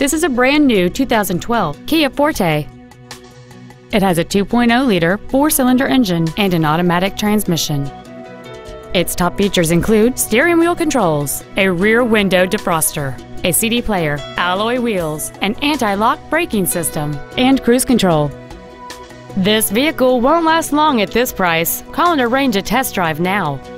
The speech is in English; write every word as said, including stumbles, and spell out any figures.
This is a brand new two thousand twelve Kia Forte. It has a two point oh liter four-cylinder engine and an automatic transmission. Its top features include steering wheel controls, a rear window defroster, a C D player, alloy wheels, an anti-lock braking system, and cruise control. This vehicle won't last long at this price. Call and arrange a test drive now.